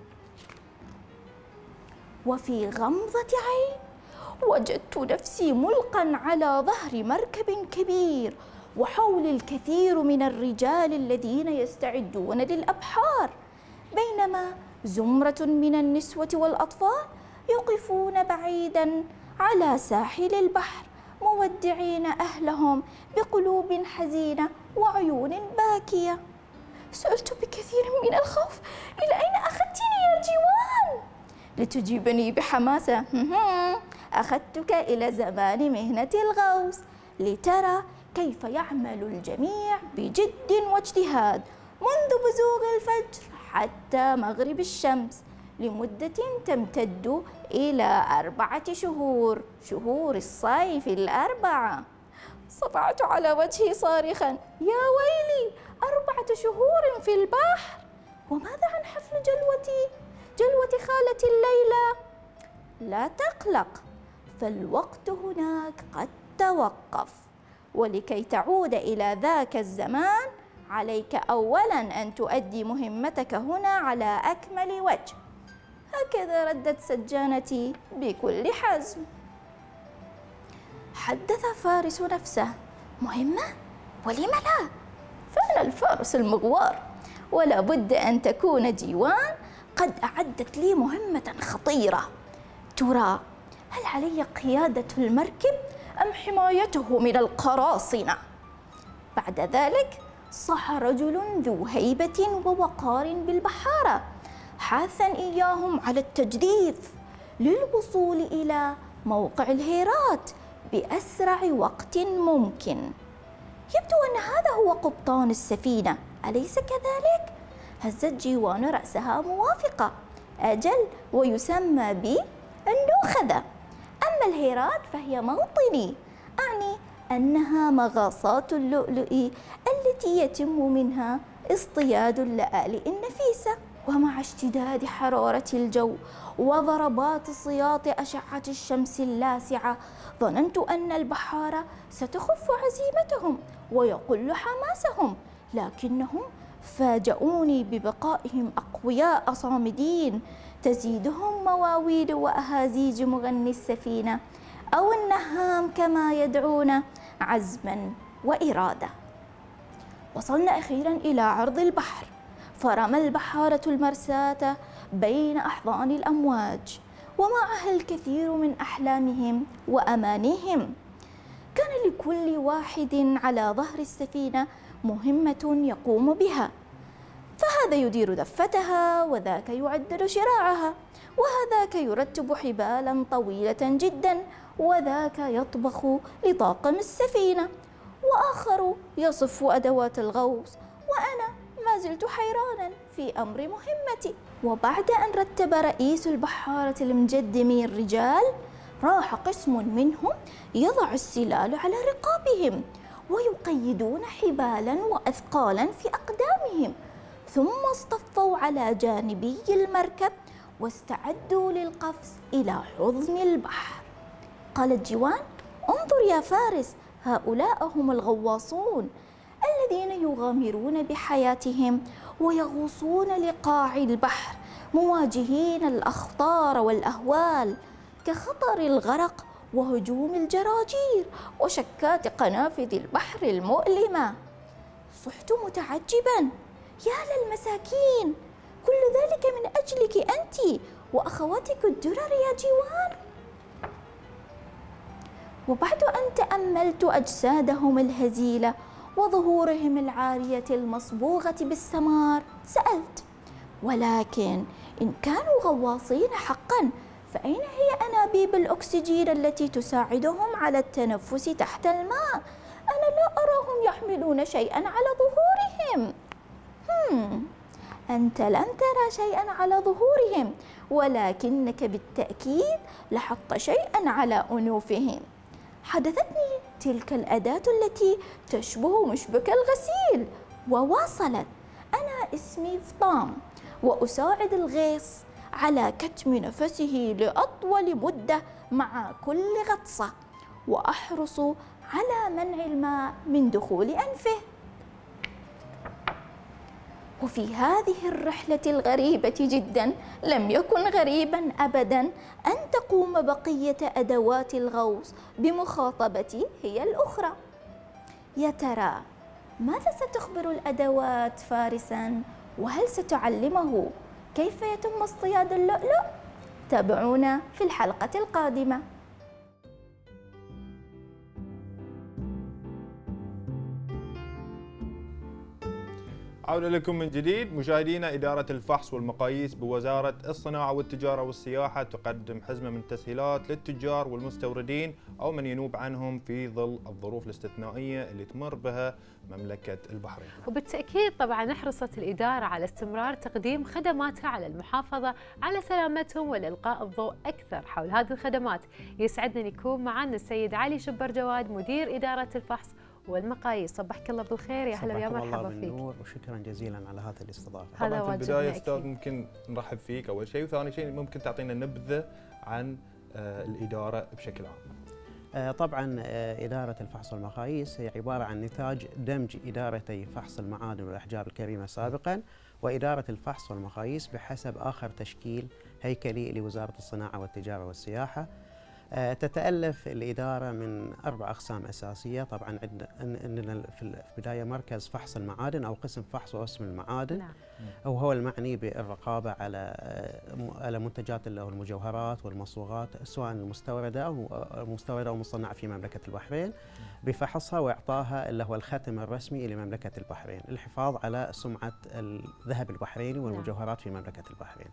وفي غمضة عين وجدت نفسي ملقا على ظهر مركب كبير وحولي الكثير من الرجال الذين يستعدون للأبحار، بينما زمرة من النسوة والأطفال يقفون بعيدا على ساحل البحر مودعين أهلهم بقلوب حزينة وعيون باكية. سألت بكثير من الخوف: إلى أين أخذتني يا جيوان؟ لتجيبني بحماسة: أخذتك إلى زمان مهنة الغوص لترى كيف يعمل الجميع بجد واجتهاد منذ بزوغ الفجر حتى مغرب الشمس لمدة تمتد إلى أربعة شهور، شهور الصيف الأربعة. صفعت على وجهي صارخا: يا ويلي، أربعة شهور في البحر! وماذا عن حفل جلوتي؟ جلوة خالتي الليلة؟ لا تقلق، فالوقت هناك قد توقف، ولكي تعود إلى ذاك الزمان عليك أولاً أن تؤدي مهمتك هنا على أكمل وجه. هكذا ردت سجانتي بكل حزم. حدث فارس نفسه: مهمة؟ ولم لا؟ فأنا الفارس المغوار، ولا بد أن تكون جيوان قد أعدت لي مهمة خطيرة. ترى هل علي قيادة المركب أم حمايته من القراصنة؟ بعد ذلك صاح رجل ذو هيبة ووقار بالبحارة، حاثا إياهم على التجديف للوصول إلى موقع الهيرات بأسرع وقت ممكن. يبدو أن هذا هو قبطان السفينة، أليس كذلك؟ هزت جيوان رأسها موافقة. أجل، ويسمى بي النوخذة. أما الهيرات فهي موطني، أعني أنها مغاصات اللؤلؤ التي يتم منها اصطياد اللآلئ النفيسة. ومع اشتداد حرارة الجو وضربات سياط أشعة الشمس اللاسعة، ظننت أن البحارة ستخف عزيمتهم ويقل حماسهم، لكنهم فاجؤوني ببقائهم أقوياء صامدين، تزيدهم مواويل وأهازيج مغني السفينة أو النهام كما يدعون عزما وإرادة. وصلنا أخيرا إلى عرض البحر، فرمى البحارة المرساة بين أحضان الأمواج، ومعها الكثير من أحلامهم وأمانيهم. كان لكل واحد على ظهر السفينة مهمة يقوم بها، فهذا يدير دفتها، وذاك يعدل شراعها، وهذاك يرتب حبالا طويلة جدا، وذاك يطبخ لطاقم السفينة، وآخر يصف أدوات الغوص، وأنا ما زلت حيرانا في أمر مهمتي. وبعد أن رتب رئيس البحارة المجدمي الرجال، راح قسم منهم يضع السلال على رقابهم، ويقيدون حبالا وأثقالا في أقدامهم، ثم اصطفوا على جانبي المركب واستعدوا للقفز إلى حضن البحر. قالت جيوان: انظر يا فارس، هؤلاء هم الغواصون الذين يغامرون بحياتهم ويغوصون لقاع البحر، مواجهين الأخطار والأهوال كخطر الغرق وهجوم الجراجير وشكات قنافذ البحر المؤلمة. صحت متعجبا: يا للمساكين، كل ذلك من أجلك أنت وأخواتك الدرر يا جيوان. وبعد أن تأملت أجسادهم الهزيلة وظهورهم العارية المصبوغة بالسمار، سألت: ولكن إن كانوا غواصين حقا، فأين هي أنابيب الأكسجين التي تساعدهم على التنفس تحت الماء؟ أنا لا أراهم يحملون شيئا على ظهورهم. هم. أنت لم ترى شيئا على ظهورهم، ولكنك بالتأكيد لاحظت شيئا على أنوفهم. حدثتني تلك الأداة التي تشبه مشبك الغسيل. وواصلت: أنا اسمي فطام، وأساعد الغيص على كتم نفسه لأطول مدة مع كل غطسة، وأحرص على منع الماء من دخول أنفه. وفي هذه الرحلة الغريبة جدا، لم يكن غريبا أبدا أن تقوم بقية أدوات الغوص بمخاطبتي هي الأخرى. يا ترى ماذا ستخبر الأدوات فارسا؟ وهل ستعلمه كيف يتم اصطياد اللؤلؤ؟ تابعونا في الحلقة القادمة. عودة لكم من جديد مشاهدينا. إدارة الفحص والمقاييس بوزارة الصناعة والتجارة والسياحة تقدم حزمة من التسهيلات للتجار والمستوردين أو من ينوب عنهم في ظل الظروف الاستثنائية اللي تمر بها مملكة البحرين. وبالتأكيد طبعا حرصت الإدارة على استمرار تقديم خدماتها على المحافظة على سلامتهم والإلقاء الضوء أكثر حول هذه الخدمات. يسعدنا أن يكون معنا السيد علي شبر جواد مدير إدارة الفحص والمقاييس. صبحك الله بالخير، يا هلا ويا مرحبا فيك. بالنور وشكرا جزيلا على هذه الاستضافه. هذا طبعا في البدايه استاذ أكيد. ممكن نرحب فيك اول شيء، وثاني شيء ممكن تعطينا نبذه عن آه الاداره بشكل عام. آه طبعا آه اداره الفحص والمقاييس هي عباره عن نتاج دمج ادارتي فحص المعادن والاحجار الكريمه سابقا واداره الفحص والمقاييس بحسب اخر تشكيل هيكلي لوزاره الصناعه والتجاره والسياحه. تتألف الإدارة من أربع أقسام أساسية. طبعا عندنا في البداية مركز فحص المعادن أو قسم فحص واسم المعادن، نعم. وهو المعني بالرقابة على على منتجات المجوهرات والمصبوغات سواء المستوردة أو المستوردة أو مصنعة في مملكة البحرين، بفحصها وإعطائها اللي هو الختم الرسمي لمملكة البحرين، الحفاظ على سمعة الذهب البحريني والمجوهرات في مملكة البحرين.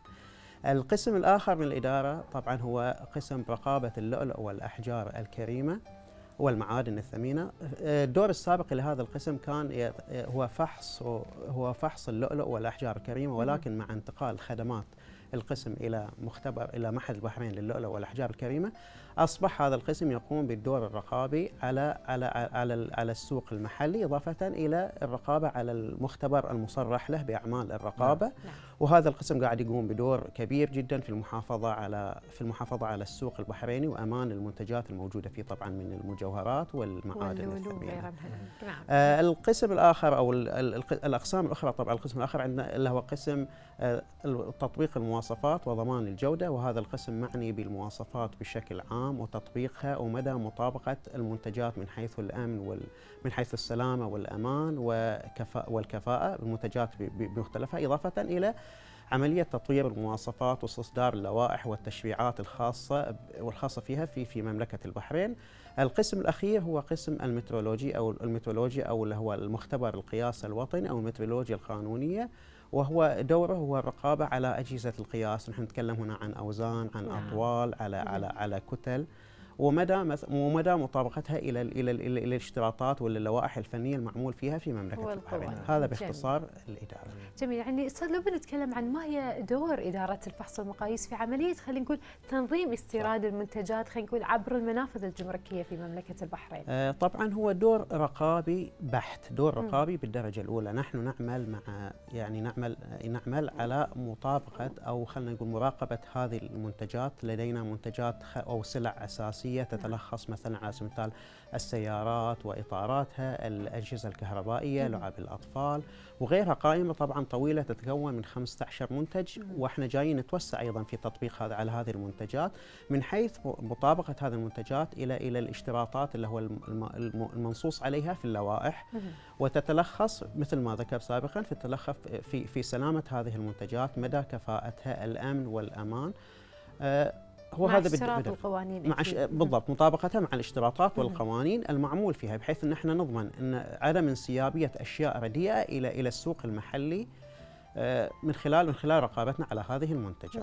القسم الآخر من الإدارة طبعا هو قسم رقابة اللؤلؤ والأحجار الكريمة والمعادن الثمينة. الدور السابق لهذا القسم كان هو فحص هو فحص اللؤلؤ والأحجار الكريمة، ولكن مع انتقال خدمات القسم إلى مختبر إلى معهد البحرين للؤلؤ والأحجار الكريمة، أصبح هذا القسم يقوم بالدور الرقابي على على على على السوق المحلي، إضافة إلى الرقابة على المختبر المصرح له بأعمال الرقابة. نعم. وهذا القسم قاعد يقوم بدور كبير جدا في المحافظة على في المحافظة على السوق البحريني وأمان المنتجات الموجودة فيه طبعا من المجوهرات والمعادن الثمينة. نعم. آه القسم الآخر أو الأقسام الأخرى، طبعا القسم الآخر عندنا اللي هو قسم آه تطبيق المواصفات وضمان الجودة، وهذا القسم معني بالمواصفات بشكل عام وتطبيقها ومدى مطابقة المنتجات من حيث الأمن وال من حيث السلامة والأمان وكفاءة والكفاءة بالمنتجات بمختلفها، إضافة إلى عملية تطوير المواصفات واستصدار اللوائح والتشريعات الخاصة والخاصة فيها في في مملكة البحرين. القسم الأخير هو قسم المترولوجي أو المترولوجيا أو اللي هو المختبر القياس الوطني أو المترولوجيا القانونية، وهو دوره هو الرقابة على أجهزة القياس. نحن نتكلم هنا عن أوزان، عن أطوال، على على على كتل، ومدى ومدى مطابقتها الى الى الى الاشتراطات واللوائح الفنيه المعمول فيها في مملكه البحرين. هذا باختصار جميل. الاداره. جميل. يعني استاذ لو بنتكلم عن ما هي دور اداره الفحص والمقاييس في عمليه خلينا نقول تنظيم استيراد المنتجات خلينا نقول عبر المنافذ الجمركيه في مملكه البحرين. آه طبعا هو دور رقابي بحت، دور رقابي م. بالدرجه الاولى. نحن نعمل مع يعني نعمل نعمل على مطابقه او خلينا نقول مراقبه هذه المنتجات. لدينا منتجات او سلع اساسيه تتلخص مثلا على سبيل المثال السيارات واطاراتها، الاجهزه الكهربائيه، لعب الاطفال وغيرها، قائمه طبعا طويله تتكون من خمسة عشر منتج، واحنا جايين نتوسع ايضا في تطبيق هذا على هذه المنتجات من حيث مطابقه هذه المنتجات الى الى الاشتراطات اللي هو المنصوص عليها في اللوائح، وتتلخص مثل ما ذكر سابقا في التلخص في في سلامه هذه المنتجات، مدى كفاءتها، الامن والامان. آه هو مع هذا اشتراط القوانين مع ش... بالضبط مطابقتها مع الاشتراطات والقوانين المعمول فيها، بحيث ان احنا نضمن ان عدم انسيابيه اشياء رديئه الى الى السوق المحلي من خلال من خلال رقابتنا على هذه المنتجات.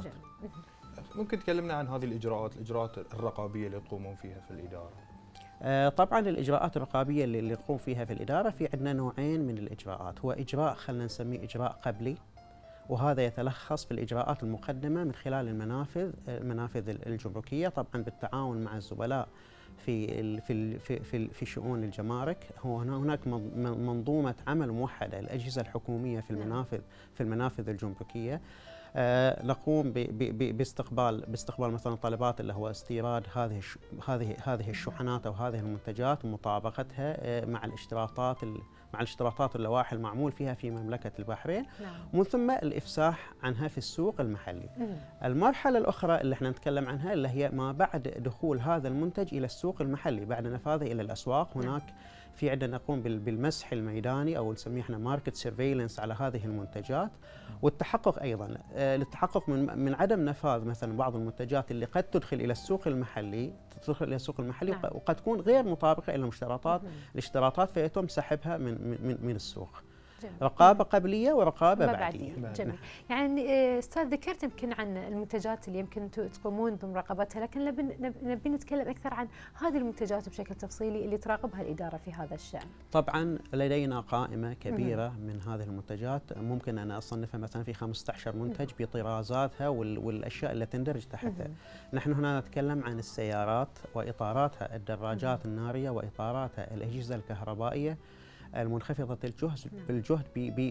ممكن تكلمنا عن هذه الاجراءات الاجراءات الرقابيه اللي تقومون فيها في الاداره؟ آه طبعا الاجراءات الرقابيه اللي نقوم فيها في الاداره في عندنا نوعين من الاجراءات. هو اجراء خلينا نسميه اجراء قبلي، وهذا يتلخص في الإجراءات المقدمة من خلال المنافذ المنافذ الجمركية، طبعا بالتعاون مع الزملاء في في في في شؤون الجمارك. هو هناك منظومة عمل موحدة للأجهزة الحكومية في المنافذ في المنافذ الجمركية. آه نقوم باستقبال باستقبال مثلا طلبات اللي هو استيراد هذه هذه هذه الشحنات او هذه المنتجات ومطابقتها آه مع الاشتراطات مع الاشتراطات اللوائح المعمول فيها في مملكة البحرين. نعم. ومن ثم الإفساح عنها في السوق المحلي. مم. المرحلة الأخرى اللي احنا نتكلم عنها اللي هي ما بعد دخول هذا المنتج إلى السوق المحلي، بعد نفاذه إلى الأسواق. هناك نعم. في عندنا نقوم بالمسح الميداني أو نسميه احنا ماركت سيرفيلنس على هذه المنتجات، والتحقق أيضا آه للتحقق من من عدم نفاذ مثلا بعض المنتجات اللي قد تدخل إلى السوق المحلي تدخل إلى السوق المحلي نعم. وقد تكون غير مطابقة إلى المشترطات الاشتراطات فيتم سحبها من من من السوق. جميل. رقابة قبلية ورقابة بعدية. جميل. نعم. يعني استاذ ذكرت يمكن عن المنتجات اللي يمكن تقومون بمراقبتها، لكن نبي نتكلم اكثر عن هذه المنتجات بشكل تفصيلي اللي تراقبها الاداره في هذا الشان. طبعا لدينا قائمه كبيره مم. من هذه المنتجات، ممكن انا اصنفها مثلا في خمسة عشر منتج مم. بطرازاتها والاشياء اللي تندرج تحتها. نحن هنا نتكلم عن السيارات واطاراتها، الدراجات مم. الناريه واطاراتها، الاجهزه الكهربائيه المنخفضة الجهد بالجهد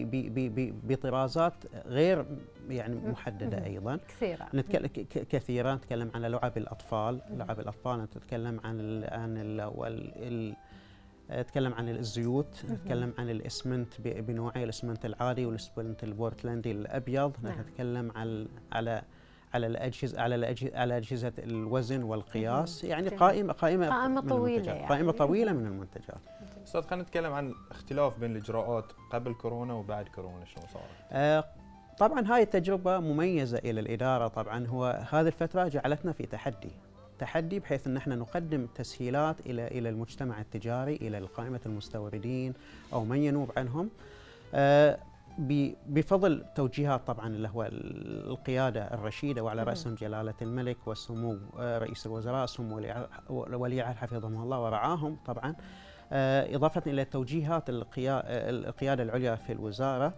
بطرازات غير يعني محددة أيضا كثيرة نتكلم كثيرة نتكلم عن لعب الأطفال لعب الأطفال نتكلم عن ال عن ال ال نتكلم عن الزيوت، نتكلم عن الاسمنت بنوعي الاسمنت العادي والاسمنت البورتلاندي الأبيض، نتكلم على على على الاجهزه على الاجهزه على اجهزه الوزن والقياس، يعني قائمه قائمه قائمه طويله يعني. قائمه طويله من المنتجات. استاذ خلينا نتكلم عن اختلاف بين الاجراءات قبل كورونا وبعد كورونا، شلون صارت؟ آه طبعا هاي التجربه مميزه الى الاداره، طبعا هو هذه الفتره جعلتنا في تحدي تحدي بحيث ان احنا نقدم تسهيلات الى الى المجتمع التجاري، الى قائمه المستوردين او من ينوب عنهم، آه بفضل توجيهات طبعا اللي هو القياده الرشيده وعلى راسهم جلاله الملك وسمو رئيس الوزراء سمو ولي العهد حفظهم الله ورعاهم طبعا، اضافه الى توجيهات القياده العليا في الوزاره.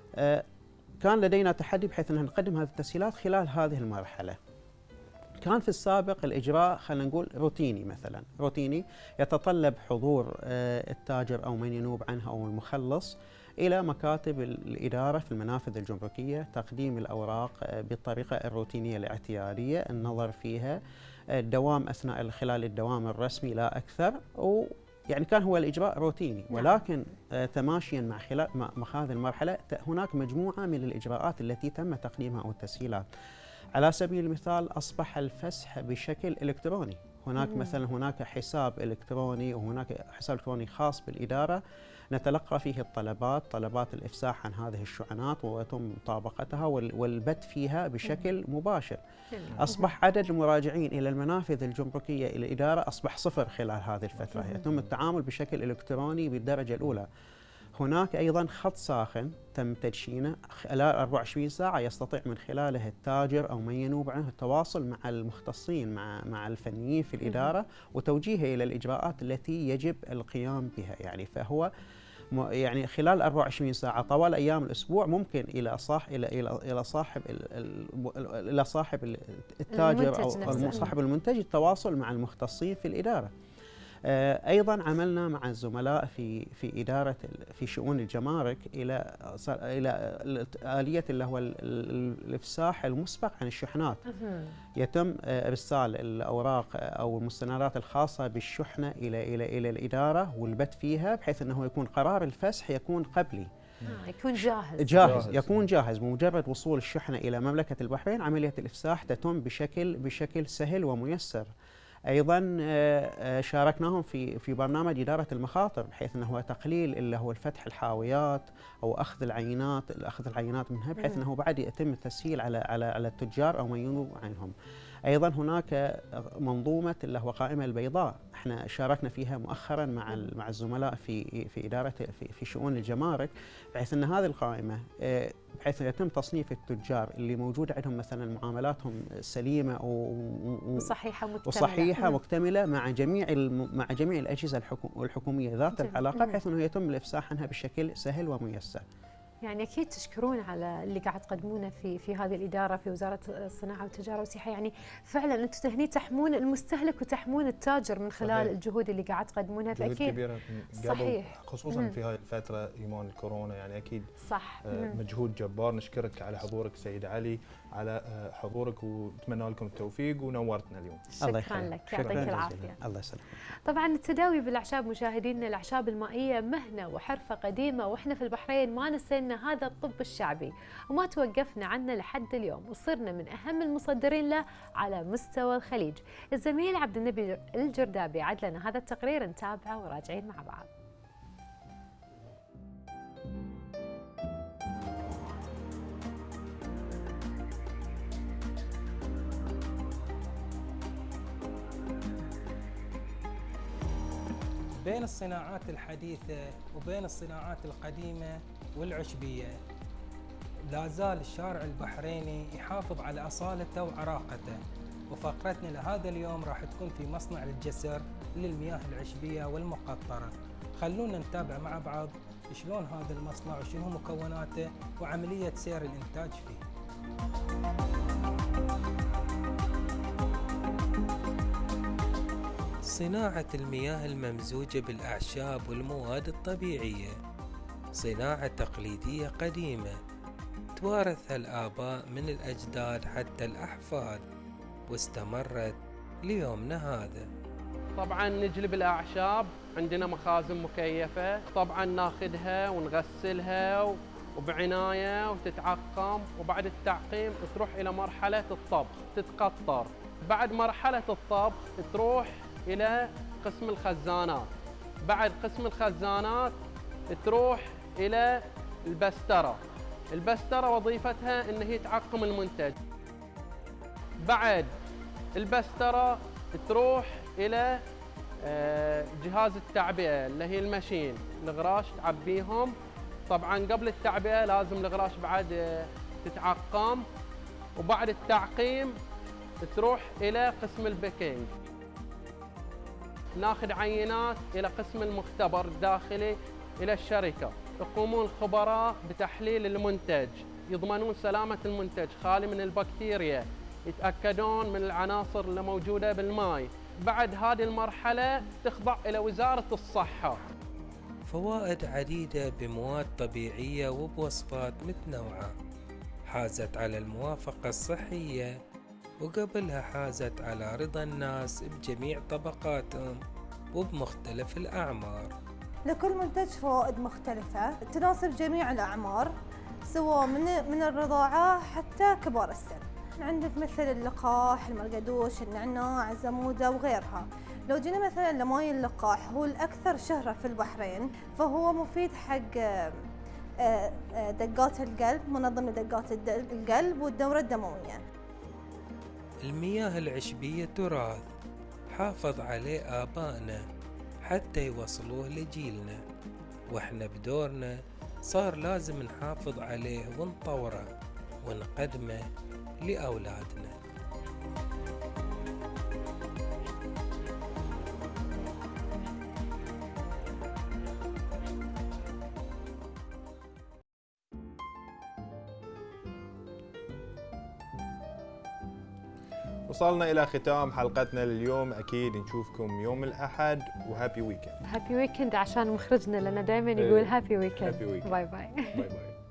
كان لدينا تحدي بحيث ان نقدم هذه التسهيلات خلال هذه المرحله. كان في السابق الاجراء خلينا نقول روتيني، مثلا روتيني يتطلب حضور التاجر او من ينوب عنه او المخلص إلى مكاتب الإدارة في المنافذ الجمركية، تقديم الأوراق بالطريقة الروتينية الاعتيادية، النظر فيها، الدوام أثناء خلال الدوام الرسمي لا أكثر، ويعني كان هو الإجراء روتيني. ولكن تماشيا مع خلال مع هذه المرحلة هناك مجموعة من الإجراءات التي تم تقديمها أو التسهيلات. على سبيل المثال أصبح الفسح بشكل إلكتروني، هناك مم. مثلا هناك حساب إلكتروني وهناك حساب إلكتروني خاص بالإدارة نتلقى فيه الطلبات، طلبات الإفساح عن هذه الشحنات ويتم مطابقتها والبت فيها بشكل مباشر. أصبح عدد المراجعين إلى المنافذ الجمركية إلى الإدارة أصبح صفر خلال هذه الفترة، يتم التعامل بشكل إلكتروني بالدرجة الأولى. هناك أيضا خط ساخن تم تدشينه خلال أربعة وعشرين ساعة يستطيع من خلاله التاجر أو من ينوب عنه التواصل مع المختصين مع مع الفنيين في الإدارة وتوجيهه إلى الإجراءات التي يجب القيام بها. يعني فهو يعني خلال أربعة وعشرين ساعة طوال أيام الأسبوع ممكن إلى صاح إلى إلى إلى صاحب إلى صاحب التاجر أو صاحب المنتج التواصل مع المختصين في الإدارة. أيضا عملنا مع الزملاء في في إدارة في شؤون الجمارك إلى إلى آلية اللي هو الإفساح المسبق عن الشحنات. يتم إرسال الأوراق أو المستندات الخاصة بالشحنة إلى إلى إلى الإدارة والبت فيها بحيث أنه يكون قرار الفسح يكون قبلي. آه يكون جاهز. جاهز يكون جاهز بمجرد وصول الشحنة إلى مملكة البحرين عملية الإفساح تتم بشكل بشكل سهل وميسر. ايضا شاركناهم في في برنامج اداره المخاطر بحيث انه هو تقليل اللي هو الفتح الحاويات او اخذ العينات اخذ العينات منها بحيث انه بعد يتم التسهيل على على على التجار او من ينوب عنهم. ايضا هناك منظومه اللي هو قائمه البيضاء، احنا شاركنا فيها مؤخرا مع مع الزملاء في في اداره في, في شؤون الجمارك بحيث ان هذه القائمه بحيث يتم تصنيف التجار اللي موجود عندهم مثلا معاملاتهم سليمه وصحيحه مكتمله وصحيحه مكتمله مع جميع مع جميع الاجهزه الحكوميه ذات العلاقه بحيث انه يتم الافساح عنها بشكل سهل وميسر. يعني اكيد تشكرون على اللي قاعد تقدمونه في في هذه الاداره في وزاره الصناعه والتجاره والسياحه، يعني فعلا انتم هني تحمون المستهلك وتحمون التاجر من خلال صحيح. الجهود اللي قاعد تقدمونها فاكيد كبيره صحيح خصوصا مم. في هاي الفتره ايمان الكورونا، يعني اكيد صح آه مجهود جبار. نشكرك على حضورك سيد علي، على آه حضورك ونتمنى لكم التوفيق ونورتنا اليوم. شكرا لك يعطيك العافيه. الله يسلمك. طبعا التداوي بالاعشاب مشاهدينا، الاعشاب المائيه مهنه وحرفه قديمه، واحنا في البحرين ما نسينا هذا الطب الشعبي وما توقفنا عنه لحد اليوم، وصرنا من اهم المصدرين له على مستوى الخليج. الزميل عبد النبي الجردابي عد لنا هذا التقرير، نتابعه وراجعين مع بعض. بين الصناعات الحديثة وبين الصناعات القديمة والعشبية لا زال الشارع البحريني يحافظ على أصالته وعراقته، وفقرتنا لهذا اليوم راح تكون في مصنع الجسر للمياه العشبية والمقطرة. خلونا نتابع مع بعض شلون هذا المصنع وشنو مكوناته وعملية سير الإنتاج فيه. صناعة المياه الممزوجة بالأعشاب والمواد الطبيعية صناعة تقليدية قديمة توارثها الآباء من الأجداد حتى الأحفاد واستمرت ليومنا هذا. طبعا نجلب الأعشاب، عندنا مخازن مكيفة، طبعا ناخذها ونغسلها وبعناية وتتعقم، وبعد التعقيم تروح إلى مرحلة الطبخ تتقطر. بعد مرحلة الطبخ تروح إلى قسم الخزانات. بعد قسم الخزانات تروح إلى البسترة. البسترة وظيفتها إن هي تعقم المنتج. بعد البسترة تروح إلى جهاز التعبئة اللي هي الماشين، الغراش تعبيهم. طبعا قبل التعبئة لازم الغراش بعد تتعقم، وبعد التعقيم تروح إلى قسم البيكينج. ناخذ عينات إلى قسم المختبر الداخلي إلى الشركة. يقومون الخبراء بتحليل المنتج، يضمنون سلامة المنتج خالي من البكتيريا، يتأكدون من العناصر اللي موجودة بالماء. بعد هذه المرحلة تخضع إلى وزارة الصحة. فوائد عديدة بمواد طبيعية وبوصفات متنوعة، حازت على الموافقة الصحية، وقبلها حازت على رضا الناس بجميع طبقاتهم وبمختلف الأعمار. لكل منتج فوائد مختلفة تناسب جميع الأعمار، سواء من من الرضاعة حتى كبار السن. عندك مثل اللقاح، المرقدوش، النعناع، الزمودة وغيرها. لو جينا مثلا لماي اللقاح، هو الأكثر شهرة في البحرين، فهو مفيد حق دقات القلب، منظم لدقات القلب والدورة الدموية. المياه العشبية تراث حافظ عليه آبائنا حتى يوصلوه لجيلنا، واحنا بدورنا صار لازم نحافظ عليه ونطوره ونقدمه لأولادنا. وصلنا إلى ختام حلقتنا لليوم. أكيد نشوفكم يوم الأحد، وهابي ويكند. هابي ويكند عشان مخرجنا لنا دايما يقول هابي ويكند. هابي ويكند. باي باي. باي باي.